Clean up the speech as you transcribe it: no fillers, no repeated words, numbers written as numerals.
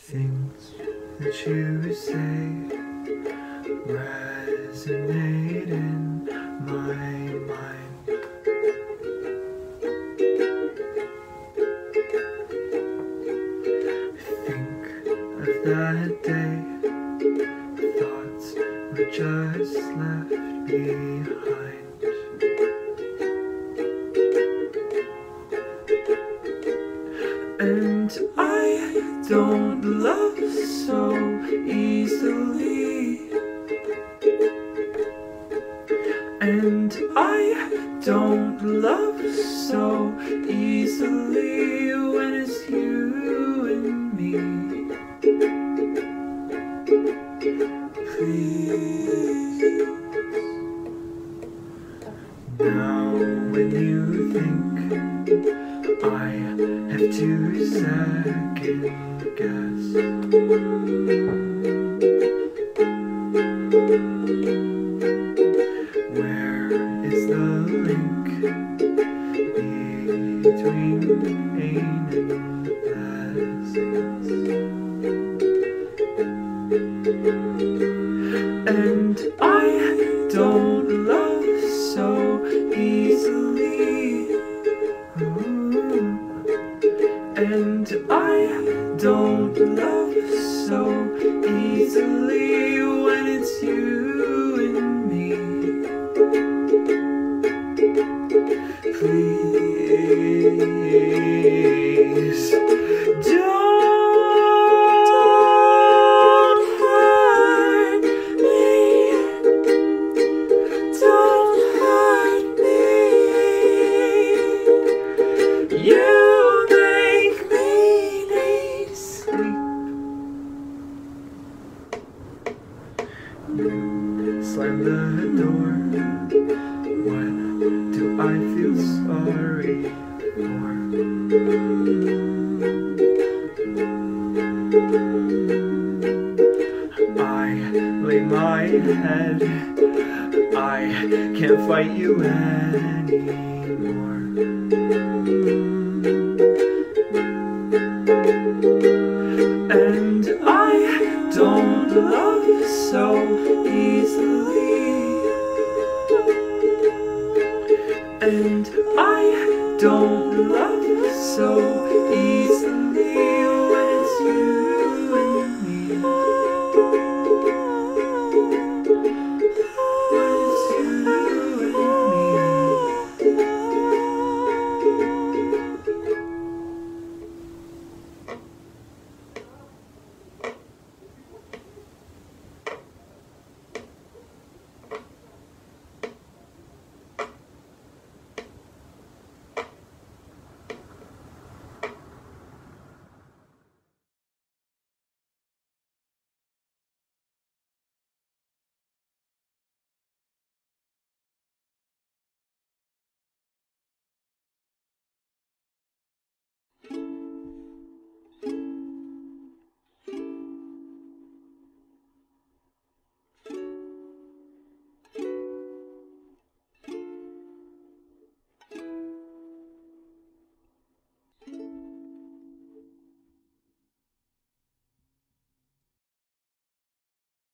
Things that you say resonate in my mind. Think of that day, thoughts were just left behind. And I don't love so easily, and I don't love so easily when it's you and me. Please. Now when you think I have to second guess, where is the link between pain and blessings? And I don't love so easily. And I don't love so easily when it's you and me. Please don't hurt me. Don't hurt me. You slam the door. What do I feel sorry for? I lay my head. I can't fight you anymore. And I don't love so easily, and I don't love so easily